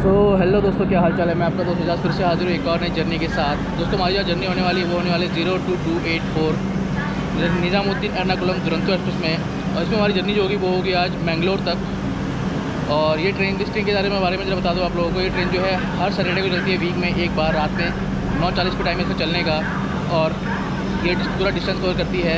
Hello दोस्तों, क्या हाल चाल है। मैं आपका दोस्त एजाज फिर से हाजिर हूँ एक और नई जर्नी के साथ। दोस्तों हमारी जो जर्नी होने वाली है वो होने वाली 02284 निज़ामुद्दीन एर्नाकुलम दुरंतो एक्सप्रेस में। और इसमें हमारी जर्नी जो होगी वो होगी आज मैंगलोर तक। और ये ट्रेन, इस ट्रेन के बारे में जरा बता दूँ आप लोगों को। ये ट्रेन जो है हर सैटरडे को चलती है, वीक में एक बार रात में 9:40 पे टाइम है इसको चलने का। और ये पूरा डिस्टेंस कवर करती है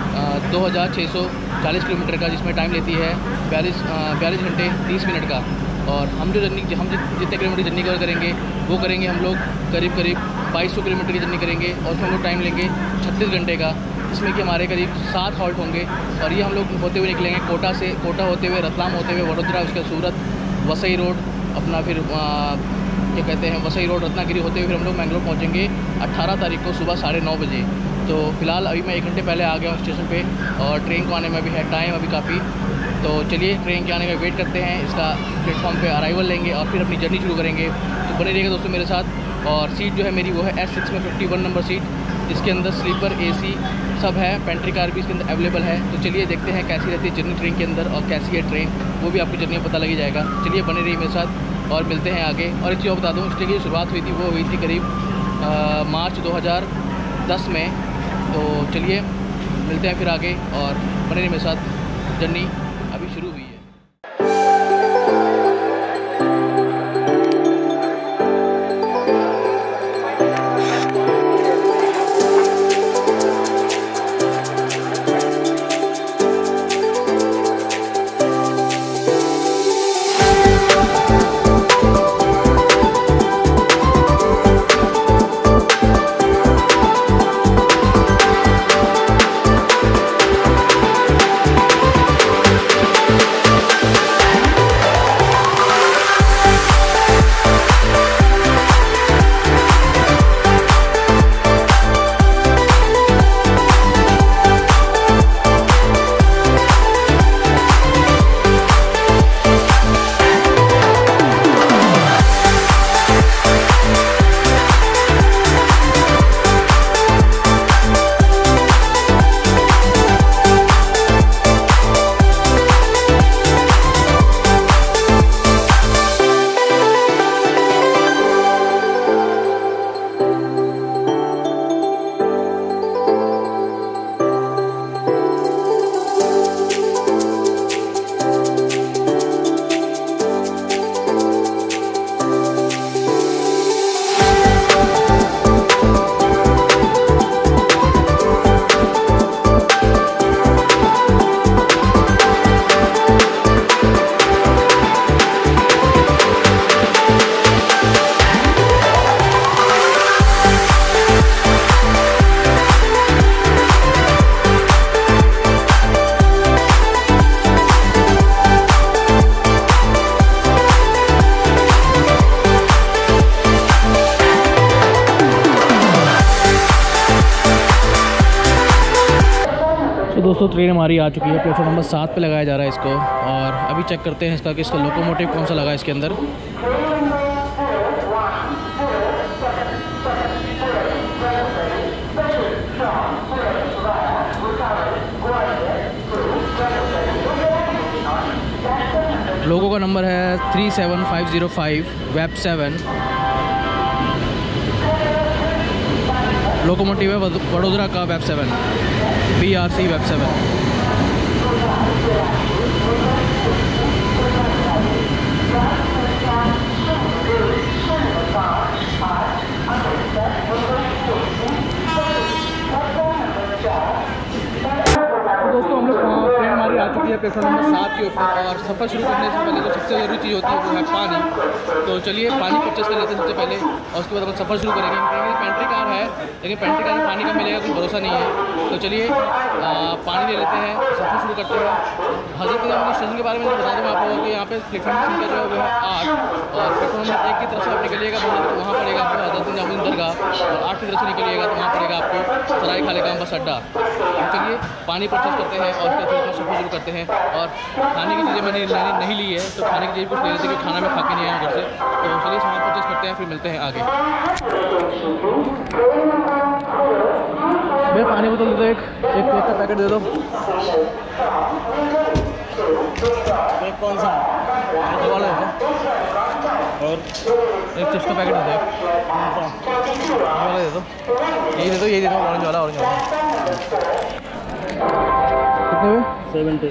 2640 किलोमीटर का, जिसमें टाइम लेती है 42 घंटे 30 मिनट का। और हम जितने किलोमीटर जर्नी कवर करेंगे वो करेंगे हम लोग करीब 2200 किलोमीटर की जर्नी करेंगे। और उसमें हम लोग टाइम लेंगे 36 घंटे का, जिसमें कि हमारे करीब 7 हॉल्ट होंगे। और ये हम लोग होते हुए निकलेंगे कोटा होते हुए, रतलाम होते हुए वडोदरा, उसके सूरत, वसई रोड अपना, फिर क्या कहते हैं वसई रोड रत्नागिरी होते हुए फिर हम लोग मैंगलोर पहुँचेंगे 18 तारीख को सुबह 9:30 बजे। तो फिलहाल अभी मैं 1 घंटे पहले आ गया हूँ स्टेशन पे, और ट्रेन को आने में भी है टाइम अभी काफ़ी। तो चलिए ट्रेन के आने का वेट करते हैं, इसका प्लेटफॉर्म पे अराइवल लेंगे और फिर अपनी जर्नी शुरू करेंगे। तो बने रहिएगा दोस्तों मेरे साथ। और सीट जो है मेरी वो है S6 में 51 नंबर सीट। इसके अंदर स्लीपर, AC सब है, पेंट्री कार भी इसके अंदर अवेलेबल है। तो चलिए देखते हैं कैसी रहती है जर्नी ट्रेन के अंदर और कैसी है ट्रेन, वो भी आपकी जर्नी में पता लग जाएगा। चलिए बने रहिए मेरे साथ और मिलते हैं आगे। और एक चीज़ बता दूँ, इस ट्रेन की शुरुआत हुई थी वो हुई थी करीब मार्च 2010 में। तो चलिए मिलते हैं फिर आगे और बने रहिए मेरे साथ, जर्नी अभी शुरू हुई है। दोस्तों ट्रेन हमारी आ चुकी है, प्लेटफॉर्म नंबर 7 पे लगाया जा रहा है इसको। और अभी चेक करते हैं इसका लोकोमोटिव कौन सा लगा है इसके अंदर। लोगो का नंबर है 37505 वेब 7। लोकोमोटिव है वडोदरा का वेब 7, BRC वेब 7। दोस्तों हम लोग ट्रेन हमारी आ चुकी है प्लेटफॉर्म नंबर 7 के ऊपर। और सफ़र शुरू करने से पहले जो सबसे ज़रूरी चीज़ होती है वो है पानी। तो चलिए पानी परचेस कर लेते हैं सबसे पहले, और उसके बाद अपन सफ़र शुरू करेंगे। ट्रेन पेंट्री कार है, लेकिन पेंट्री कार में पानी का मिलेगा कोई भरोसा नहीं है। तो चलिए पानी ले लेते हैं, सफ़र शुरू करते हैं। हज़रत निज़ामुद्दीन स्टेशन के बारे में बता दूँ आप लोगों को, यहाँ पे प्लेटफॉर्म की संख्या जो है वो है 8। और प्लेटफॉर्म नंबर 1 की तरफ से आप निकलिएगा तो वहाँ पड़ेगा आपको हज़रत निज़ामुद्दीन दरगाह, और 8 की तरफ से निकलिएगा तो वहाँ पड़ेगा आपको सराय खाले का बस अड्डा। तो चलिए पानी परचेस करते हैं और उसके बाद सफ़र शुरू करते हैं। और खाने की चीज़ें मैंने नहीं ली है, तो खाने की चीज़ कुछ ले लेते हैं, खाना मैं खा के नहीं आया घर से। तो चलिए सामान परचेस करते हैं, फिर मिलते हैं आगे। भैया पानी बोतल दे दो, एक केक का पैकेट दे दो। केक कौन सा वाला है? और एक चिप्स का पैकेट दे दो, ये वाला दे दो, यही दे दो, यही दे दो, ऑरेंज वाला, ऑरेंज वाला। कितने में? 70।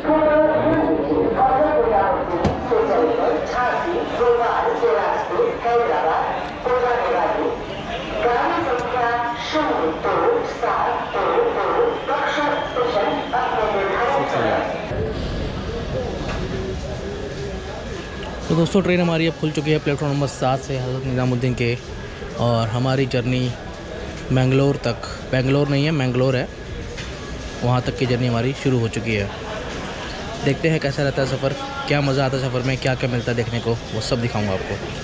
तो दोस्तों ट्रेन हमारी अब खुल चुकी है प्लेटफॉर्म नंबर 7 से हज़रत निज़ामुद्दीन के, और हमारी जर्नी मैंगलोर तक, बेंगलोर नहीं है मैंगलोर है, वहाँ तक की जर्नी हमारी शुरू हो चुकी है। देखते हैं कैसा रहता है सफ़र, क्या मज़ा आता है सफ़र में, क्या क्या मिलता है देखने को, वो सब दिखाऊंगा आपको।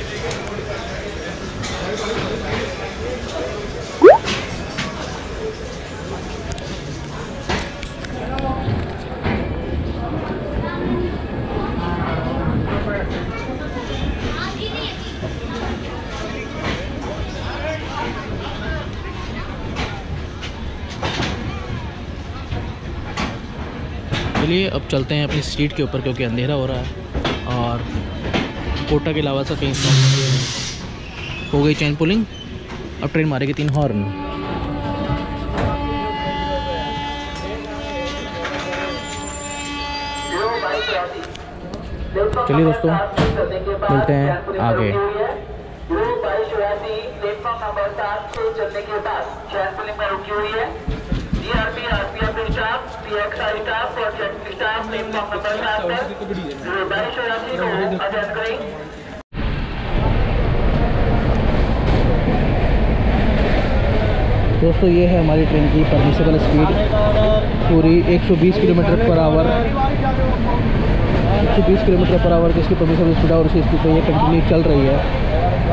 चलिए अब चलते हैं अपनी सीट के ऊपर, क्योंकि अंधेरा हो रहा है और कोटा के अलावा से कहीं स्टॉप हो गई चेन पुलिंग। अब ट्रेन मारेगी 3 हॉर्न। चलिए दोस्तों मिलते हैं आगे। प्लेटफॉर्म नंबर 7 से चलने के बाद चेन पुलिंग में रुकी हुई है। DRP, RPF staff, PXI staff और जेट स्टाफ प्लेटफॉर्म नंबर 7 पर 22 को अटेंड करें। दोस्तों ये है हमारी ट्रेन की परमिसेबल स्पीड, पूरी 120 kilometre per hour, 120 kilometre per hour जिसकी परमिसेबल स्पीड है, और उसी स्पीड पर ये कंटिन्यू चल रही है।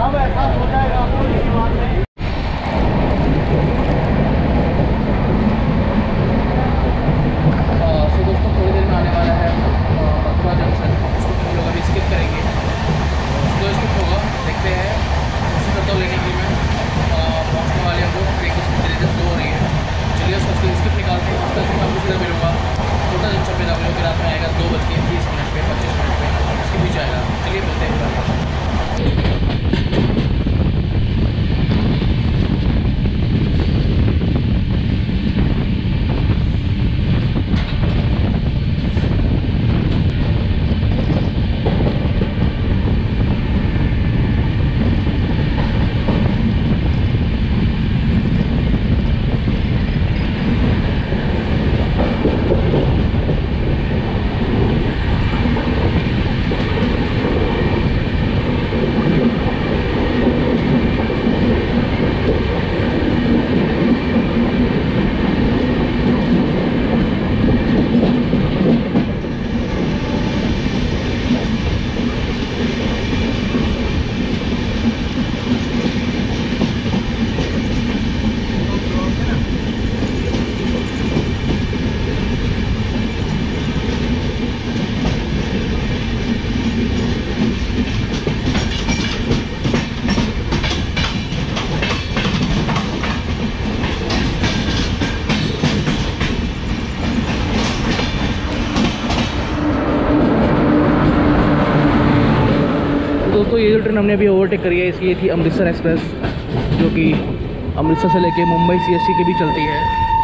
दोस्तों ये जो ट्रेन हमने अभी ओवरटेक करी है, इसकी ये थी अमृतसर एक्सप्रेस, जो कि अमृतसर से लेके मुंबई CST के भी चलती है।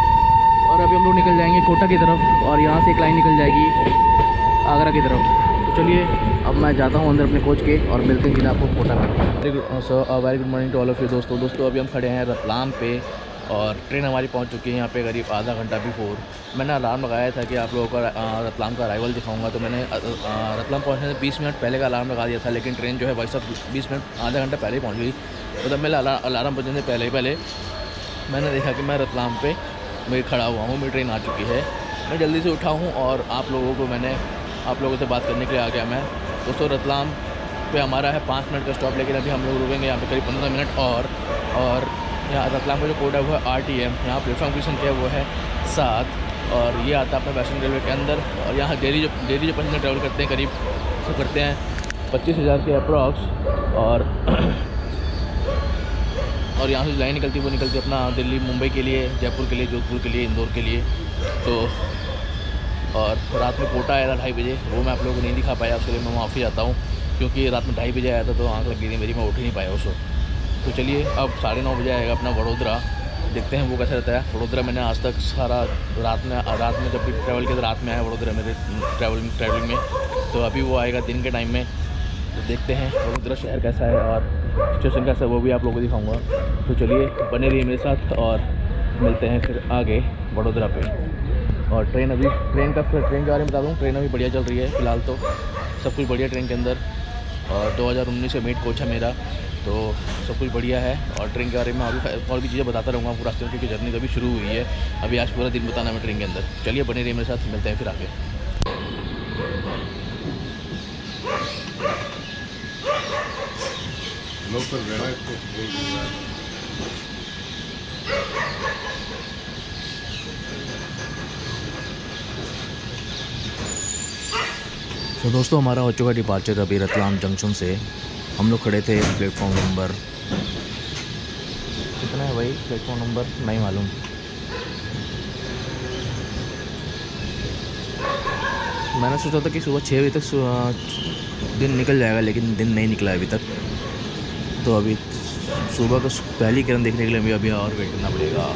और अभी हम लोग निकल जाएंगे कोटा की तरफ, और यहाँ से एक लाइन निकल जाएगी आगरा की तरफ। तो चलिए अब मैं जाता हूँ अंदर अपने कोच के, और मिलते हैं आपको कोटा में। Very good morning to all of you दोस्तों अभी हम खड़े हैं रतलाम पे, और ट्रेन हमारी पहुंच चुकी है यहाँ पे करीब आधा घंटा बिफोर। मैंने अलार्म लगाया था कि आप लोगों का रतलाम का अराइवल दिखाऊंगा, तो मैंने रतलाम पहुंचने से 20 मिनट पहले का अलार्म लगा दिया था, लेकिन ट्रेन जो है भाई साहब 20 मिनट आधा घंटा पहले ही पहुंच गई। तो तब मेरा अलार्म बजने से पहले मैंने देखा कि मैं रतलाम पे मैं खड़ा हुआ हूँ, मेरी ट्रेन आ चुकी है। मैं जल्दी से उठा हूँ और आप लोगों से बात करने के लिए आ गया मैं। दोस्तों रतलाम पे हमारा है 5 मिनट का स्टॉप, लेकिन अभी हम लोग रुकेंगे यहाँ पे करीब 15 मिनट और यहाँ रतलाम का जो कोड है वो है RTM। यहाँ प्लेटफॉर्म की संख्या वो है 7, और ये आता है अपने वेस्टर्न रेलवे के अंदर। और यहाँ डेली जो पैसेंजर ट्रैवल करते हैं करीब तो करते हैं 25,000 के अप्रॉक्स। और यहाँ से लाइन निकलती है अपना दिल्ली, मुंबई के लिए, जयपुर के लिए, जोधपुर के लिए, इंदौर के लिए। तो और रात में कोटा आया था 2:30 बजे, वो मैं आप लोगों को नहीं दिखा पाया, उसके लिए मैं माफ़ी चाहता हूँ। क्योंकि रात में 2:30 बजे आया था तो आँख लग गई थी मेरी, मैं उठ ही नहीं पाया उस वक्त। तो चलिए अब 9:30 बजे आएगा अपना वडोदरा, देखते हैं वो कैसा रहता है। वडोदरा मैंने आज तक सारा रात में जब भी ट्रैवल किया तो रात में आया वडोदरा मेरे ट्रैवलिंग में, तो अभी वो आएगा दिन के टाइम में। तो देखते हैं वडोदरा शहर कैसा है और सिचुएशन कैसा है, वो भी आप लोगों को दिखाऊंगा। तो चलिए बने रहिए मेरे साथ और मिलते हैं फिर आगे वडोदरा पे। और ट्रेन के बारे में बता दूँ, ट्रेन अभी बढ़िया चल रही है फ़िलहाल, तो सब कुछ बढ़िया ट्रेन के अंदर। और 2019 में मेट कोच है मेरा, तो सब कुछ बढ़िया है। और ट्रेन के बारे में और भी चीज़ें बताता रहूँगा आपको रास्ते में, क्योंकि जर्नी तो अभी शुरू हुई है। अभी आज पूरा दिन बताना है ट्रेन के अंदर। चलिए बने रहिए मेरे साथ, मिलते हैं फिर आगे। तो दोस्तों हमारा हो चुका डिपार्चर अभी रतलाम जंक्शन से। हम लोग खड़े थे प्लेटफॉर्म नंबर कितना है भाई, प्लेटफॉर्म नंबर नहीं मालूम। मैंने सोचा था कि सुबह 6 बजे तक दिन निकल जाएगा, लेकिन दिन नहीं निकला अभी तक। तो अभी सुबह को पहली किरण देखने के लिए अभी और वेट करना पड़ेगा।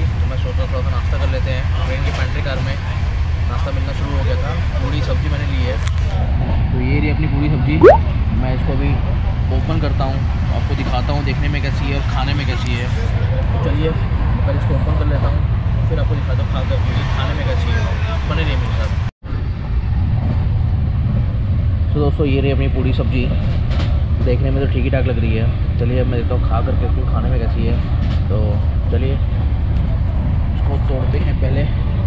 तो मैं सोच रहा था थोड़ा नाश्ता कर लेते हैं। ट्रेन की पेंट्री कार में नाश्ता मिलना शुरू हो गया था। पूरी सब्ज़ी मैंने ली है, तो ये रही अपनी पूरी सब्ज़ी। मैं इसको अभी ओपन करता हूँ, आपको दिखाता हूँ देखने में कैसी है और खाने में कैसी है। तो चलिए मैं पहले इसको ओपन कर लेता हूँ, फिर आपको दिखाता हूँ खा करके खाने में कैसी है। बने रहिए मेरे साथ। तो दोस्तों ये रही अपनी पूरी सब्ज़ी, देखने में तो ठीक ही ठाक लग रही है। चलिए अब मैं देखता हूँ खा करके फिर खाने में कैसी है। तो चलिए इसको तोड़ते हैं पहले।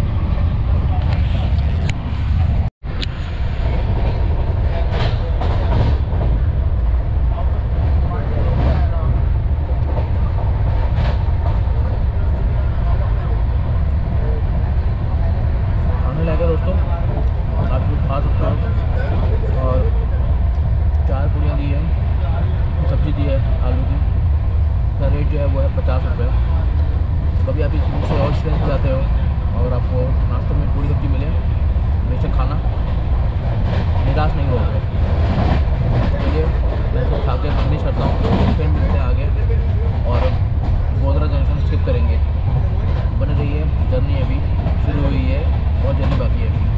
खाने लगा दोस्तों, आप कुछ खा सकते हो। और 4 पूरियाँ दी है, सब्ज़ी दी है आलू की। इसका रेट जो है वो है 50 रुपये। कभी आप इस से और स्टूडेंट से जाते हो और आपको नाश्ते में पूरी सब्ज़ी मिले, बेशक खाना, निराश नहीं होगा। चलिए मैं इसको खा के फिनिश करता हूँ, फिर मिलते हैं आगे और गोधरा जंक्शन स्किप करेंगे। बने रहिए, जर्नी अभी शुरू हुई है और जर्नी बाकी है अभी।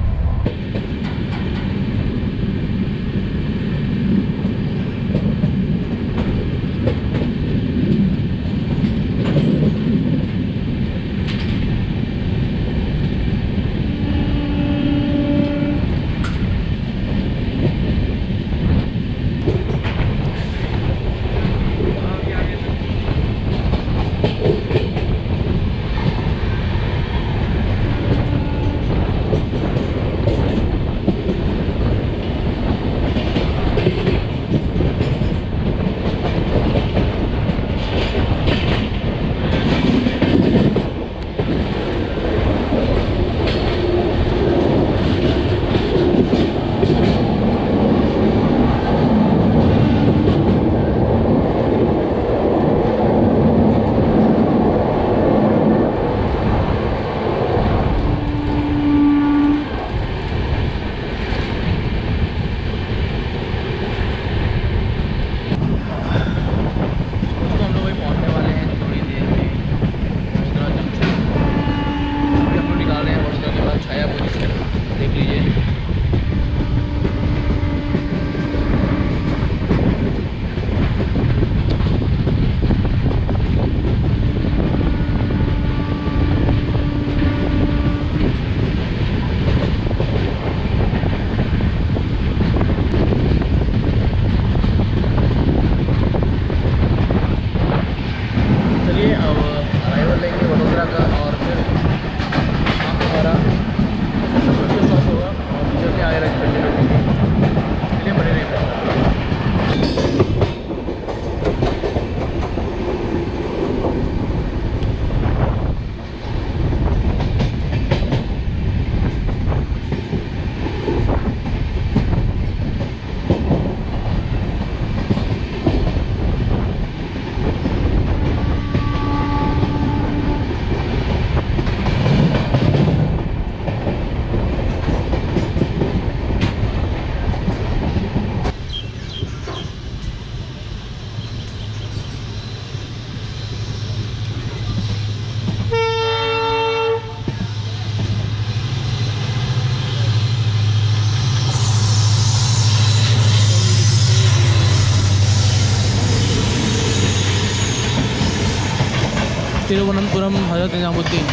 तिरुवनंतपुरम हज़रत निज़ामुद्दीन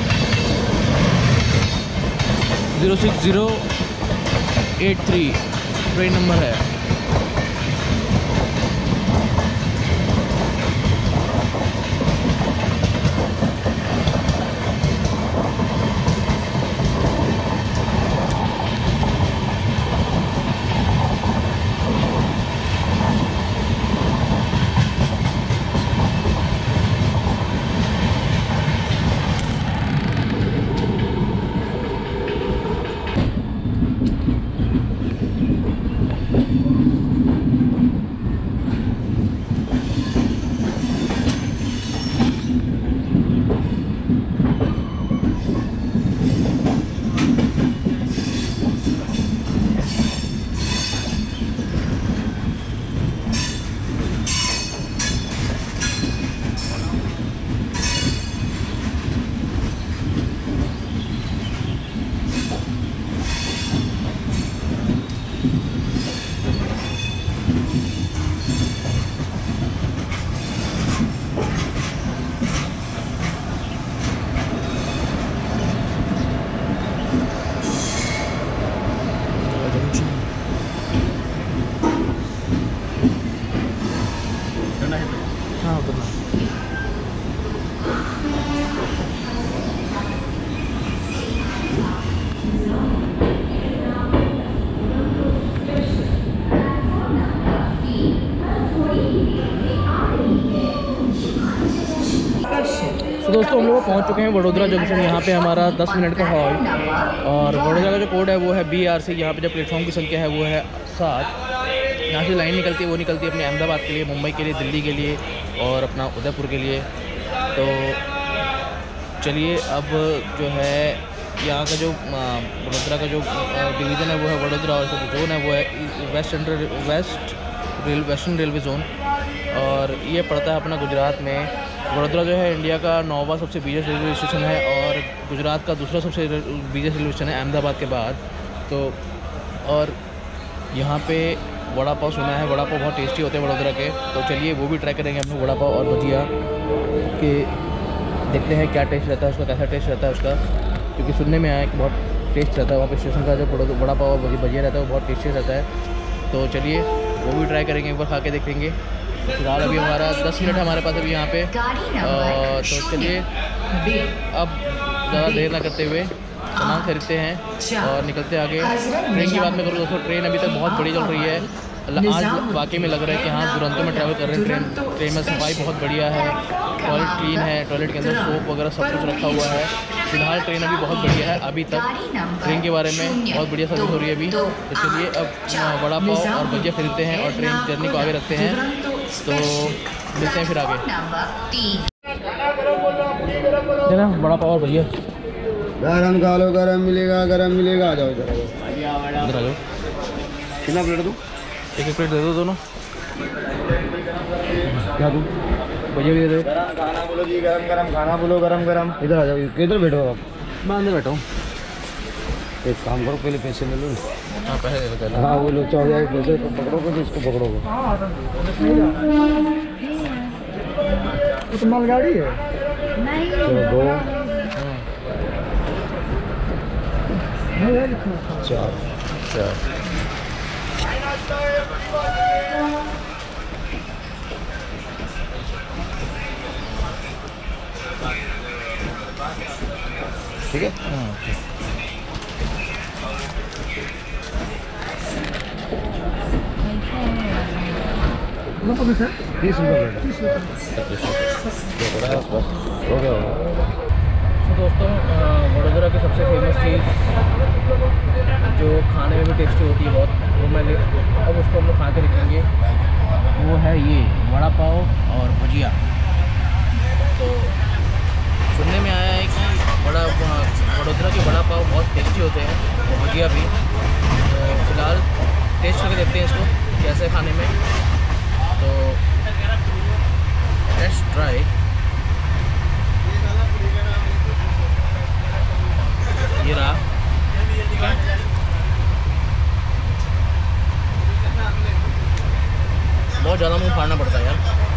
06083 ट्रेन नंबर है। दोस्तों हम लोग पहुँच चुके हैं वडोदरा जंक्शन। यहाँ पे हमारा 10 मिनट का हॉल्ट, और वडोदरा का जो कोड है वो है BRC। यहाँ पे जो प्लेटफॉर्म की संख्या है वो है 7। यहाँ से लाइन निकलती है, वो निकलती है अपने अहमदाबाद के लिए, मुंबई के लिए, दिल्ली के लिए और अपना उदयपुर के लिए। तो चलिए अब जो है यहाँ का जो वडोदरा का जो डिवीज़न है वो है वडोदरा, और जो जोन है वो है वेस्टर्न रेलवे जोन, और ये पड़ता है अपना गुजरात में। वडोदरा जो है इंडिया का 9वां सबसे बिगेस्ट रेलवे स्टेशन है, और गुजरात का दूसरा सबसे बिगेस्ट रेलवे स्टेशन है अहमदाबाद के बाद। तो और यहाँ पे वड़ा पाव सुना है, वड़ा पाव बहुत टेस्टी होते हैं वडोदरा के। तो चलिए वो भी ट्राई करेंगे हम लोग, वड़ा पाव और भजिया के। देखते हैं क्या टेस्ट रहता है उसका, कैसा टेस्ट रहता है उसका, क्योंकि सुनने में आया कि बहुत टेस्ट रहता है वहाँ पे स्टेशन का। जो वड़ा पाव और भजिया रहता है वो बहुत टेस्टी रहता है। तो चलिए वो भी ट्राई करेंगे, एक बार खा के देखेंगे। फिलहाल अभी हमारा 10 मिनट है हमारे पास अभी यहाँ पे। तो चलिए अब ज़्यादा देर ना करते हुए सामान खरीदते हैं और निकलते आगे। ट्रेन की बात मैं करूँ दोस्तों, ट्रेन अभी तक बहुत बड़ी चल रही है। आज वाकई में लग रहा है कि हाँ दुरंतो में ट्रैवल कर रहे हैं। ट्रेन में सफाई बहुत बढ़िया है, टॉयलेट क्लीन है, टॉयलेट के अंदर सोप वगैरह सब कुछ रखा हुआ है। फिलहाल ट्रेन अभी बहुत बढ़िया है, अभी तक ट्रेन के बारे में बहुत बढ़िया सर्विस हो रही है अभी। तो चलिए अब वड़ा पाव और भजिया खरीदते हैं और ट्रेन जर्नी को आगे रखते हैं। तो मिलते हैं फिर आगे। ना वड़ा पाव और भजिया गरम खा लो, गरम मिलेगा, गरम मिलेगा। आ जाओ इधर, इधर आ जाओ। कितना प्लेट दूँ? एक प्लेट दे दो दोनों। क्या दूँ? भजिया भी दे दो। गरम खाना बोलो जी, गरम गरम खाना बोलो, गरम गरम। इधर आ जाओ, किधर बैठो आप? मैं अंदर बैठा हूँ। एक काम करो, पहले पैसे ले लो। हाँ पैसे दे दो पहले। हाँ वो लो, 4000 पैसे पकड़ोगे तो इसको पकड़ोगे। तो मालगाड़ी है चलो 2 4 ठीक है। 30 रुपये हो गया होगा। तो दोस्तों वडोदरा की सबसे फेमस चीज़ जो खाने में भी टेस्टी होती है बहुत, वो मैंने अब उसको हम लोग खा के दिखेंगे, वो है ये वड़ा पाव और भजिया। तो सुनने में आया है कि वडोदरा के वड़ा पाव बहुत टेस्टी होते हैं और भजिया भी। तो फिलहाल टेस्ट करके देखते हैं इसको कैसे है खाने में। तो लेट्स ट्राई। ये रहा, ठीक है। बहुत ज़्यादा मुँह फाड़ना पड़ता है यार।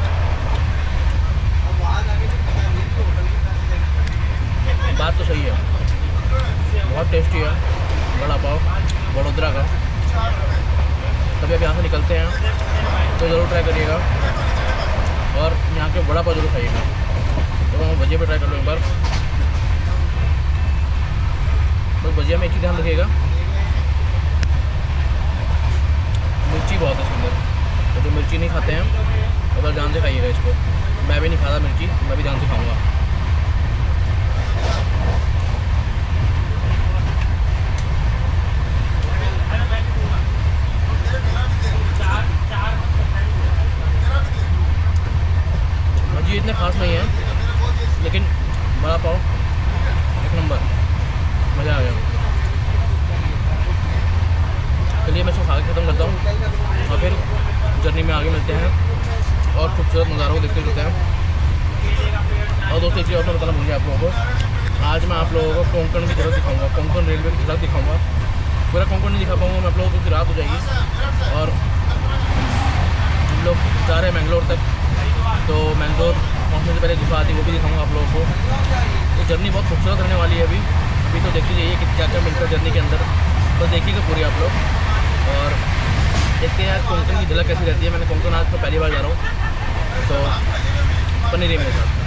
बात तो सही है, बहुत टेस्टी है वड़ा पाव वडोदरा का। तभी अब यहाँ से निकलते हैं तो ज़रूर ट्राई करिएगा और यहाँ के वड़ा पाव जरूर खाइएगा। तो मैं भजिया पे ट्राई कर लूँ एक बार। बस भजिया में एक ही ध्यान रखिएगा, मिर्ची बहुत है सुंदर। तो जो मिर्ची नहीं खाते हैं वो बस ध्यान से खाइएगा इसको। मैं भी नहीं खाता मिर्ची, मैं भी ध्यान से खाऊँगा। भजिया इतने खास नहीं है, लेकिन वड़ा पाव एक नंबर, मज़ा आ गया। चलिए मैं इसको खा के ख़त्म करता हूँ और फिर जर्नी में आगे मिलते हैं और खूबसूरत नज़ारों को देखते रहते हैं। और दोस्तों एक चीज़ और मैं बताना भूल गया आप लोगों को, आज मैं आप लोगों को कोंकण की झलक दिखाऊंगा, कोंकण रेलवे की झलक दिखाऊंगा। पूरा कोंकण नहीं दिखा पाऊँगा मैं आप लोगों को, क्योंकि रात हो जाएगी। और हम लोग जा रहे हैं मैंगलोर तक, तो मैंगलोर पहुँचने से पहले गुफा आती वो भी दिखाऊंगा आप लोगों को। ये जर्नी बहुत खूबसूरत रहने वाली है अभी तो देखते जाइए कि क्या क्या मिलता है जर्नी के अंदर, तो देखिएगा पूरी आप लोग। और देखते हैं यार कोंकण की झलक कैसी रहती है। मैंने कोंकण आज तो पहली बार जा रहा हूँ, तो बनी रही मेरे साथ।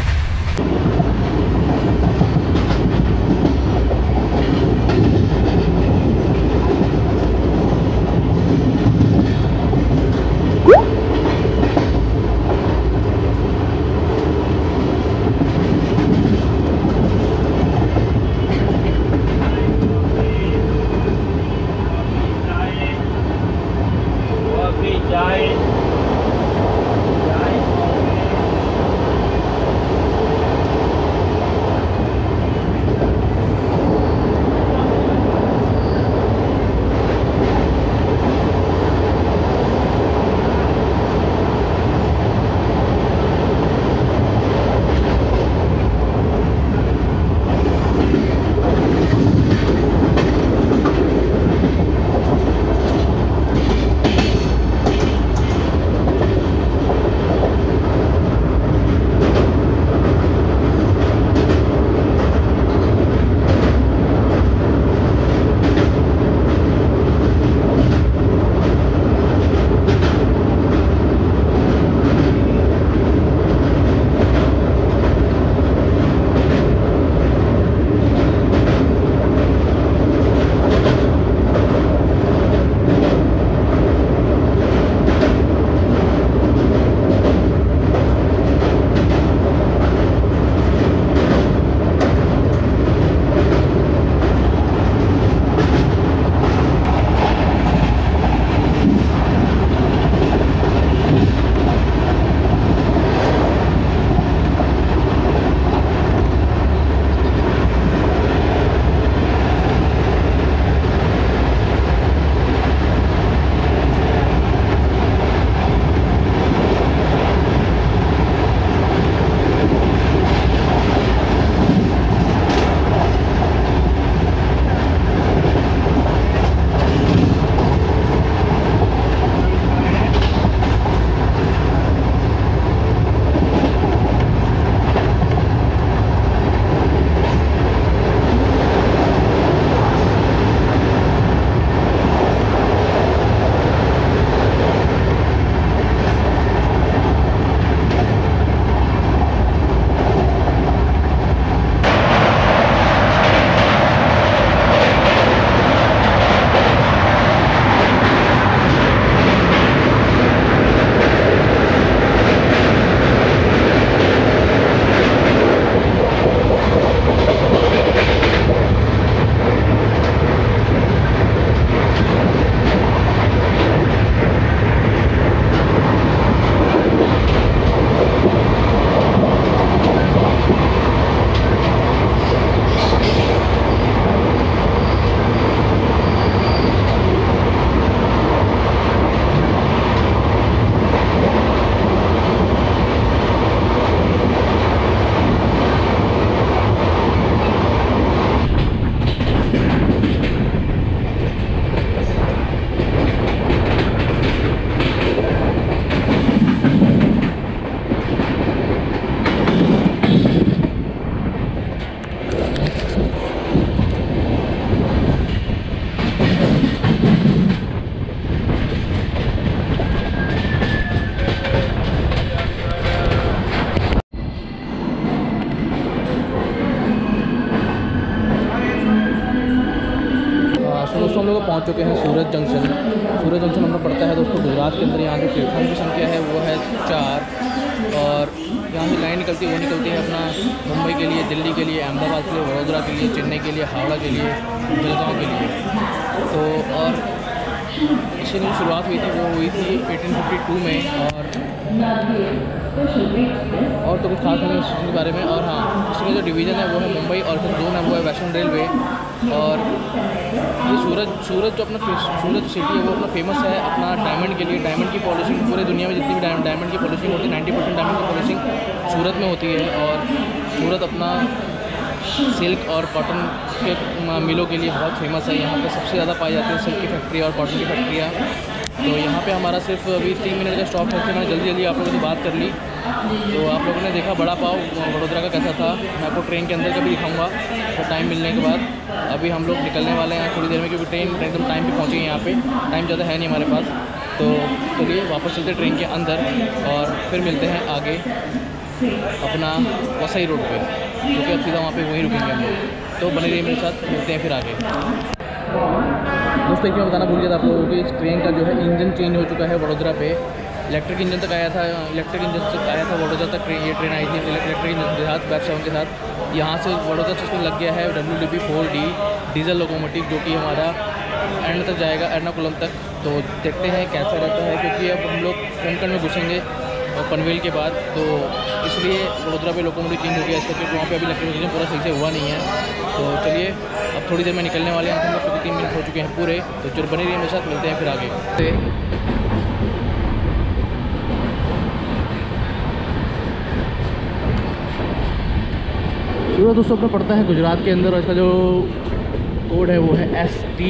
पहुंच चुके हैं सूरत जंक्शन। सूरत जंक्शन हम लोग पड़ता है दोस्तों गुजरात के अंदर। यहाँ जो प्लेटफॉर्म की संख्या है वो है 4 और यहाँ से लाइन निकलती है वो निकलती है अपना मुंबई के लिए, दिल्ली के लिए, अहमदाबाद के लिए, वडोदरा के लिए, चेन्नई के लिए, हावड़ा के लिए, जलगांव के लिए। तो और इसकी जो शुरुआत हुई थी वो हुई थी 1852 में। और तो कुछ खास नहीं इसके बारे में। और हाँ, इसमें जो डिवीज़न है वो है मुंबई और फिर जोन है वो है वेस्टर्न रेलवे। और ये सूरत जो अपना सूरत सिटी है वो अपना फेमस है अपना डायमंड के लिए। डायमंड की पॉलिशिंग पूरे दुनिया में जितनी भी डायमंड की पॉलिशिंग होती है 90% डायमंड की पॉलिशिंग सूरत में होती है। और सूरत अपना सिल्क और कॉटन के मिलों के लिए बहुत फेमस है। यहाँ पे सबसे ज़्यादा पाई जाती है सिल्क की फैक्ट्री और कॉटन की फैक्ट्रियाँ। तो यहाँ पे हमारा सिर्फ अभी 3 मिनट का स्टॉप है, मैंने जल्दी आप लोगों से बात कर ली। तो आप लोगों ने देखा बड़ा पाव वडोदरा का कैसा था, मैं आपको ट्रेन के अंदर का भी दिखाऊंगा तो टाइम मिलने के बाद। अभी हम लोग निकलने वाले हैं थोड़ी देर में, क्योंकि ट्रेन एकदम टाइम पे पहुँचेंगे। यहाँ पे टाइम ज़्यादा है नहीं हमारे पास। तो चलिए वापस चलते ट्रेन के अंदर और फिर मिलते हैं आगे अपना वसई रोड पे, क्योंकि अब सीधा वहाँ पे वहीं रुकेंगे हम लोग। तो बने रहिए मेरे साथ, मिलते हैं फिर आगे। दोस्तों एक मैं बताना भूल गया था आप लोगों को कि इस ट्रेन का जो है इंजन चेंज हो चुका है वडोदरा पे। इलेक्ट्रिक इंजन तक आया था, इलेक्ट्रिक इंजन तक आया था वडोदरा तक ये ट्रेन आई थी इलेक्ट्रिक इंजन के साथ, बैक 7 के साथ। यहाँ से वडोदरा से उसमें लग गया है WDP-4D डीजल लोकोमोटिव, जो कि हमारा एंड तक जाएगा, एर्नाकुलम तक। तो देखते हैं कैसा रहता है, क्योंकि अब हम लोग कोंकण में घुसेंगे और पनवेल के बाद, तो इसलिए वडोदरा पे लोकोमोटिव चेंज हो गया इसका, क्योंकि वहाँ पे अभी इलेक्ट्रिफिकेशन पूरा सही से हुआ नहीं है। तो चलिए अब थोड़ी देर में निकलने वाले हैं हम लोग, क्योंकि 3 मिनट हो चुके हैं पूरे। तो जो बनी रही मेरे साथ, मिलते हैं फिर आगे। सूरत दोस्तों अपना पड़ता है गुजरात के अंदर और इसका जो कोड है वो है ST।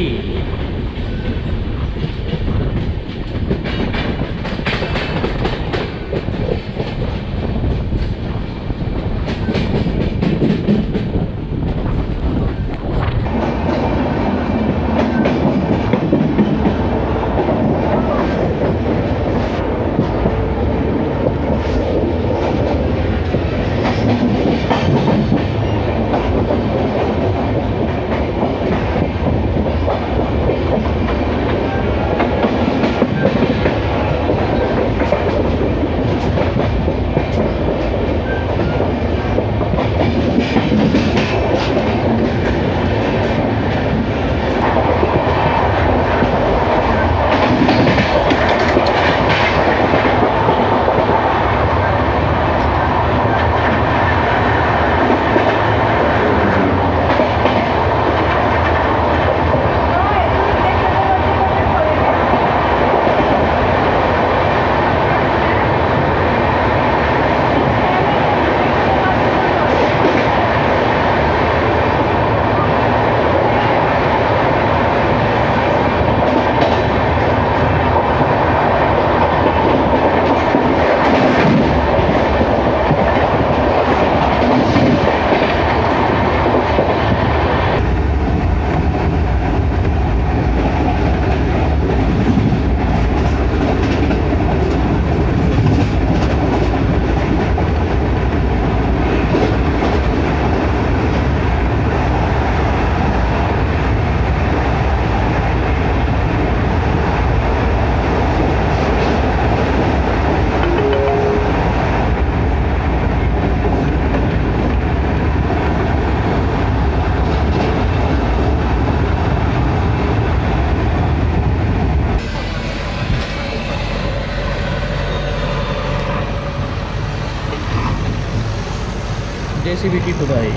JCB की खुदाई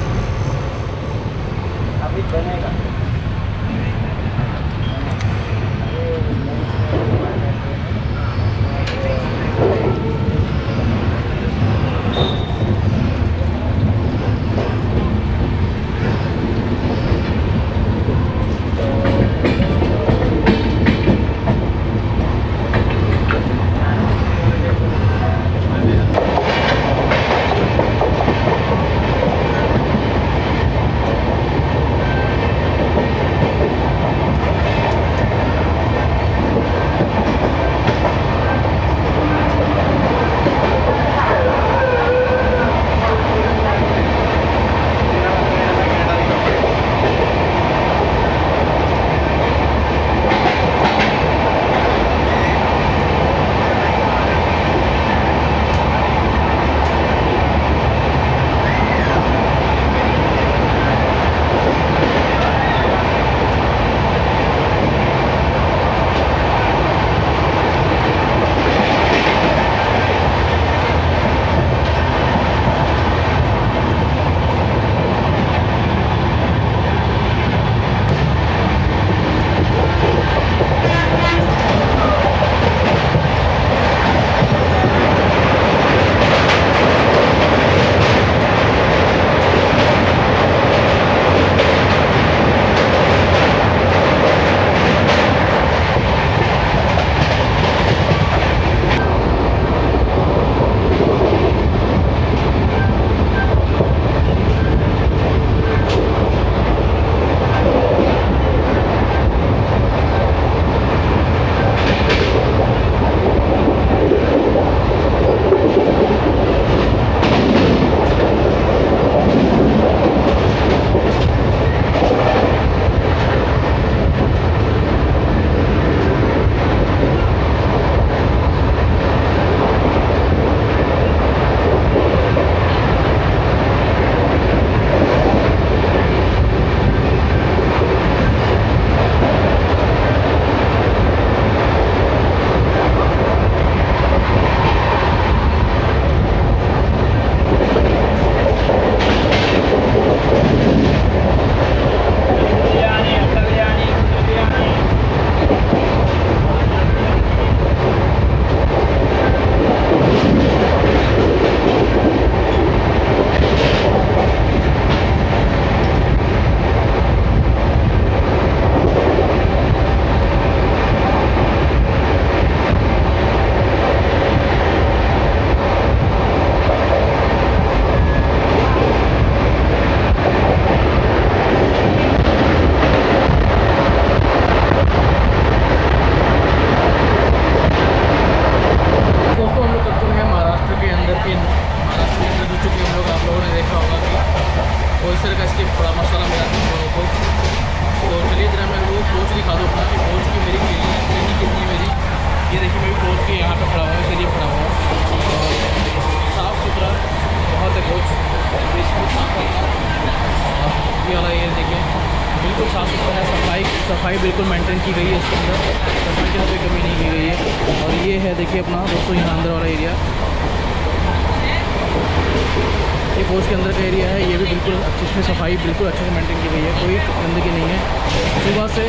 अभी बनेगा। थोड़ा मसाला मिला कोच। तो चलिए जरा मैं वो कोच दिखा दूँ अपना कि कोच की मेरी ट्रेनिंग कितनी है मेरी। ये देखिए मैं भी कोच के यहाँ पे खड़ा हुआ हूँ, इसलिए खड़ा हुआ हूँ। और साफ़ सुथरा बहुत है कोच, बिल्कुल साफ है। और ये वाला ये देखिए बिल्कुल साफ़ सुथरा है, सफाई बिल्कुल मेंटेन की गई है इसके अंदर, सफाई की कोई कमी नहीं की गई है। और ये है देखिए अपना दोस्तों यहाँ अंदर वाला एरिया, ये कोच के अंदर का एरिया है। ये भी बिल्कुल अच्छी, इसमें सफाई बिल्कुल अच्छे से मेंटेन की गई है, कोई गंदगी नहीं है। सुबह से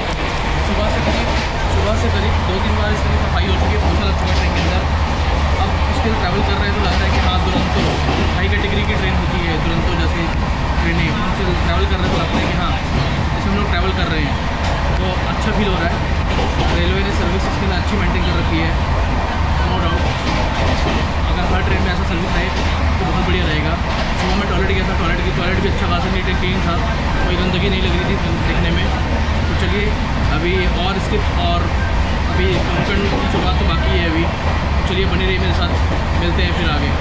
करीब 2-3 बार इसकी सफाई हो चुकी है, पोछा लग चुका है ट्रेन के अंदर। अब इसके ट्रैवल कर रहे हैं तो लग रहा है कि हाँ दुरंतो हाई कैटेगरी की ट्रेन होती है, दुरंतो जैसी ट्रेनें उससे ट्रैवल कर रहे हैं तो लगता है कि हाँ जैसे हम लोग ट्रैवल कर रहे हैं, तो अच्छा फील हो रहा है। रेलवे ने सर्विस इसके अंदर अच्छी मेंटेन कर रखी है, नो डाउट। अगर हर ट्रेन में ऐसा सर्विस रहे तो बहुत बढ़िया रहेगा। सुबह में टॉयलेट गया था, टॉयलेट भी अच्छा खासा नीट एंड क्लीन था, कोई गंदगी नहीं लग रही थी देखने में। तो चलिए अभी और स्किप और अभी कोंकण की शुरुआत तो बाकी है अभी, तो चलिए बने रहिए मेरे साथ, मिलते हैं फिर आगे।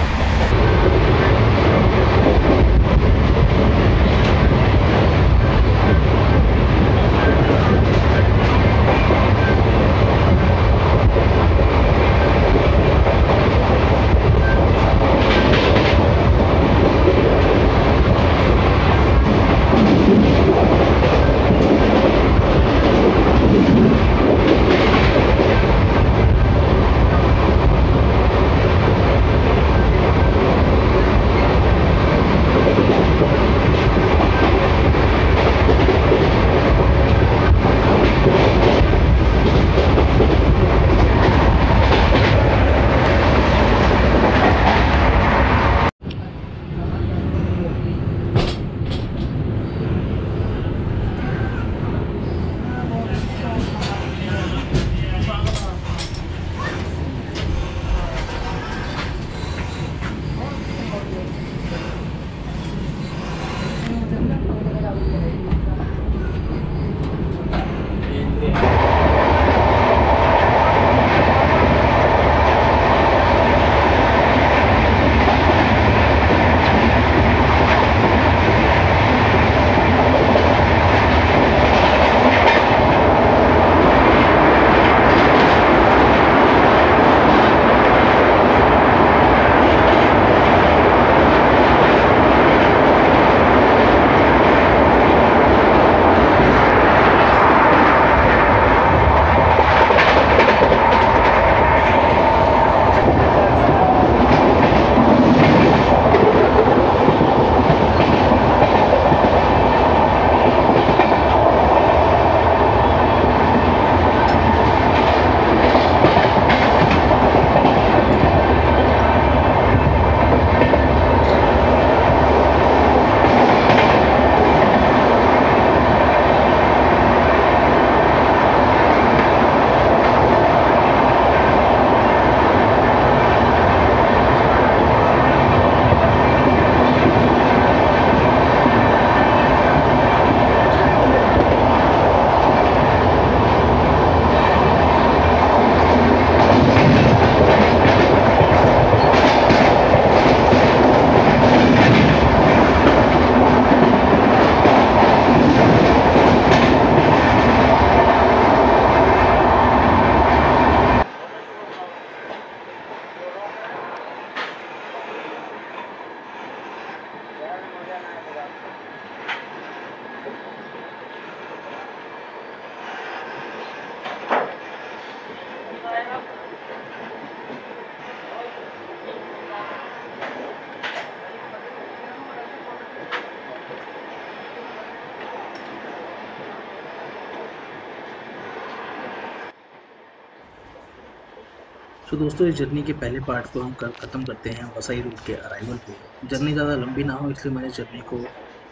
तो दोस्तों इस जर्नी के पहले पार्ट को हम ख़त्म करते हैं वसई रूट के अराइवल पे। जर्नी ज़्यादा लंबी ना हो इसलिए मैंने जर्नी को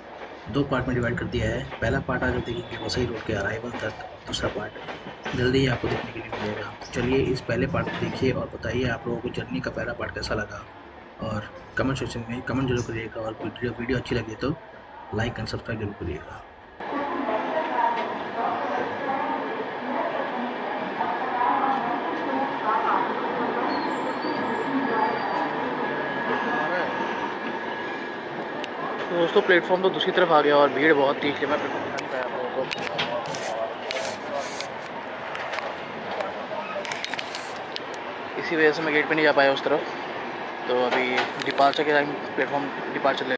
2 पार्ट में डिवाइड कर दिया है। पहला पार्ट आज देखेंगे वसई रूट के अराइवल तक, दूसरा पार्ट जल्दी ही आपको देखने के लिए मिलेगा। चलिए इस पहले पार्ट को देखिए और बताइए आप लोगों को जर्नी का पहला पार्ट कैसा लगा, और कमेंट सेक्शन में कमेंट जरूर करिएगा, और वीडियो अच्छी लगी तो लाइक एंड सब्सक्राइब जरूर करिएगा। तो दोस्तों प्लेटफॉर्म तो दूसरी तरफ आ गया और भीड़ बहुत थी, इसलिए मैं प्लेटफॉर्म दिखा नहीं पाया आप लोगों को। इसी वजह से मैं गेट पे नहीं जा पाया उस तरफ। तो अभी डिपार्चर के टाइम प्लेटफॉर्म डिपार्चर